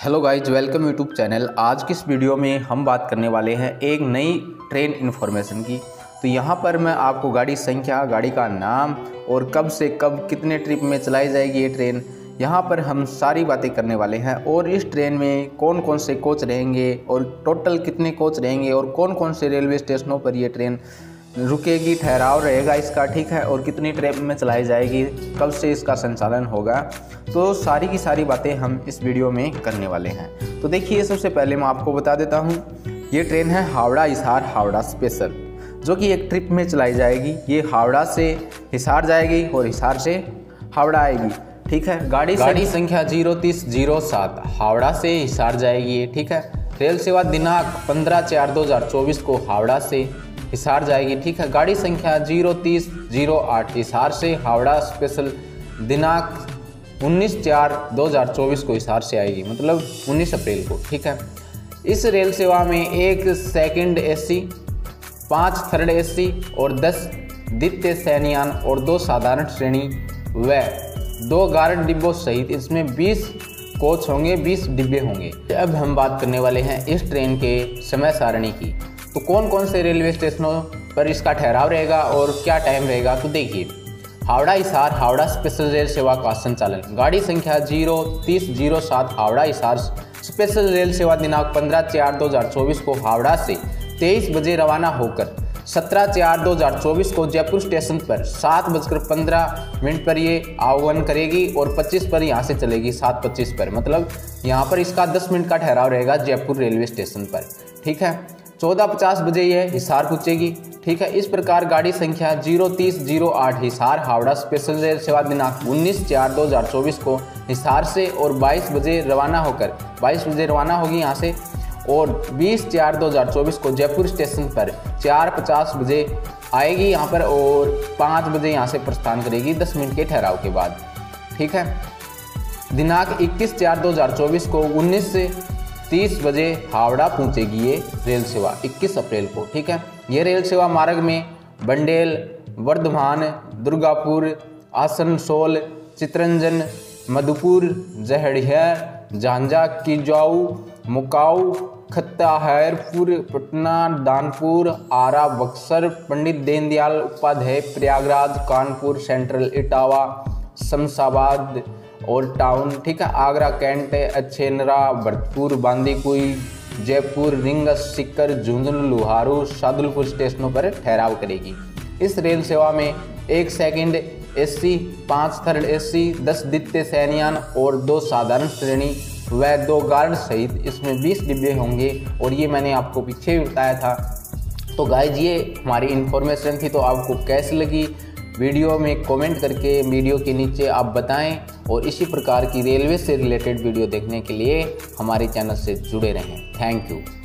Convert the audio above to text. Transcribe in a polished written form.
Hello guys, welcome YouTube channel. आज की इस वीडियो में हम बात करने वाले हैं एक नई ट्रेन इन्फॉर्मेशन की। तो यहाँ पर मैं आपको गाड़ी संख्या, गाड़ी का नाम और कब से कब कितने ट्रिप में चलाई जाएगी ये ट्रेन, यहाँ पर हम सारी बातें करने वाले हैं। और इस ट्रेन में कौन कौन से कोच रहेंगे और टोटल कितने कोच रहेंगे और कौन कौन से रेलवे स्टेशनों पर ये ट्रेन रुकेगी, ठहराव रहेगा इसका, ठीक है, और कितनी ट्रिप में चलाई जाएगी, कब से इसका संचालन होगा, तो सारी की सारी बातें हम इस वीडियो में करने वाले हैं। तो देखिए, सबसे पहले मैं आपको बता देता हूँ, ये ट्रेन है हावड़ा हिसार हावड़ा स्पेशल, जो कि एक ट्रिप में चलाई जाएगी। ये हावड़ा से हिसार जाएगी और हिसार से हावड़ा आएगी, ठीक है। गाड़ी संख्या 03007 हावड़ा से हिसार जाएगी, ठीक है। रेल सेवा दिनांक 15/4/2024 को हावड़ा से हिसार जाएगी, ठीक है। गाड़ी संख्या 03008 हिसार से हावड़ा स्पेशल दिनांक 19/4/2024 को हिसार से आएगी, मतलब 19 अप्रैल को, ठीक है। इस रेल सेवा में 1 सेकंड एसी, 5 थर्ड एसी और 10 द्वितीय शयनयान और 2 साधारण श्रेणी व 2 गार्ड डिब्बों सहित इसमें 20 कोच होंगे, 20 डिब्बे होंगे। अब हम बात करने वाले हैं इस ट्रेन के समय सारणी की। तो कौन कौन से रेलवे स्टेशनों पर इसका ठहराव रहेगा और क्या टाइम रहेगा, तो देखिए। हावड़ा हिसार हावड़ा स्पेशल रेल सेवा का संचालन, गाड़ी संख्या 03007 हावड़ा हिसार स्पेशल रेल सेवा दिनांक 15/4/2024 को हावड़ा से 23 बजे रवाना होकर 17/4/2024 को जयपुर स्टेशन पर 7:15 पर ये आह्वान करेगी और 25 पर यहाँ से चलेगी, 7:25 पर, मतलब यहाँ पर इसका 10 मिनट का ठहराव रहेगा जयपुर रेलवे स्टेशन पर, ठीक है। 14:50 बजे यह हिसार पहुँचेगी, ठीक है। इस प्रकार गाड़ी संख्या 03008 हिसार हावड़ा स्पेशल रेल सेवा दिनांक 19/4/2024 को हिसार से और 22 बजे रवाना होगी यहाँ से, और 20/4/2024 को जयपुर स्टेशन पर 4:50 बजे आएगी यहाँ पर और 5 बजे यहाँ से प्रस्थान करेगी 10 मिनट के ठहराव के बाद, ठीक है। दिनांक 21/4/2024 को 19 से 30 बजे हावड़ा पहुंचेगी ये रेल सेवा, 21 अप्रैल को, ठीक है। ये रेल सेवा मार्ग में बंडेल, वर्धमान, दुर्गापुर, आसनसोल, चितरंजन, मधुपुर, जहड़ियर, झांझा, किजाऊ, मुकाऊ, खत्ताहरपुर, पटना, दानपुर, आरा, बक्सर, पंडित दीनदयाल उपाध्याय, प्रयागराज, कानपुर सेंट्रल, इटावा, शमशाबाद और टाउन, ठीक है, आगरा कैंट, अच्छेनरा, भरतपुर, बांदीकुई, जयपुर, रिंगस, सीकर, झुंझुनू, लुहारू, शादुलपुर स्टेशनों पर ठहराव करेगी। इस रेल सेवा में 1 सेकंड एसी, 5 थर्ड एसी, 10 द्वितीय शयनयान और 2 साधारण श्रेणी व 2 गार्ड सहित इसमें 20 डिब्बे होंगे, और ये मैंने आपको पीछे भी बताया था। तो गाइज, ये हमारी इन्फॉर्मेशन थी। तो आपको कैसी लगी वीडियो में कमेंट करके वीडियो के नीचे आप बताएं, और इसी प्रकार की रेलवे से रिलेटेड वीडियो देखने के लिए हमारे चैनल से जुड़े रहें। Thank you.